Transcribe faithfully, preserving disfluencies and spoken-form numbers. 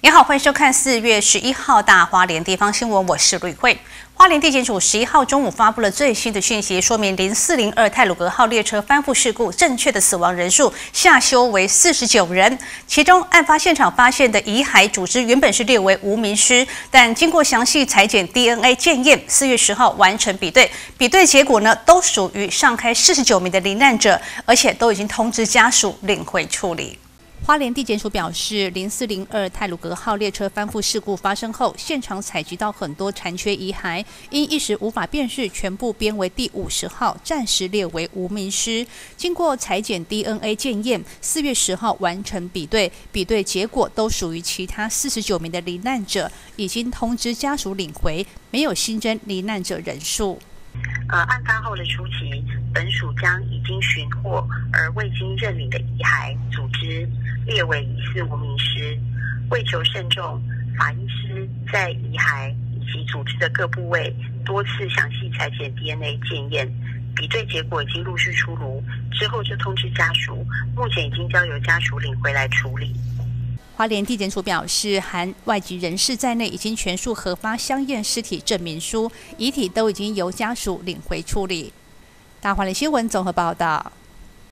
你好，欢迎收看四月十一号大花莲地方新闻，我是吕慧。花莲地检署十一号中午发布了最新的讯息，说明零四零二太鲁阁号列车翻覆事故正确的死亡人数下修为四十九人，其中案发现场发现的遗骸组织原本是列为无名尸，但经过详细裁剪 D N A 检验，四月十号完成比对，比对结果呢都属于上开四十九名的罹难者，而且都已经通知家属领回处理。花莲地检署表示，零四零二太鲁阁号列车翻覆事故发生后，现场采集到很多残缺遗骸，因一时无法辨识，全部编为第五十号，暂时列为无名尸。经过裁剪 D N A 检验，四月十号完成比对，比对结果都属于其他四十九名的罹难者，已经通知家属领回，没有新增罹难者人数。 呃，案发后的初期，本署将已经寻获而未经认领的遗骸组织列为疑似无名尸。为求慎重，法医师在遗骸以及组织的各部位多次详细裁剪 D N A 检验，比对结果已经陆续出炉，之后就通知家属，目前已经交由家属领回来处理。 花莲地检署表示，含外籍人士在内，已经全数核发相验尸体证明书，遗体都已经由家属领回处理。大花莲新闻综合报道。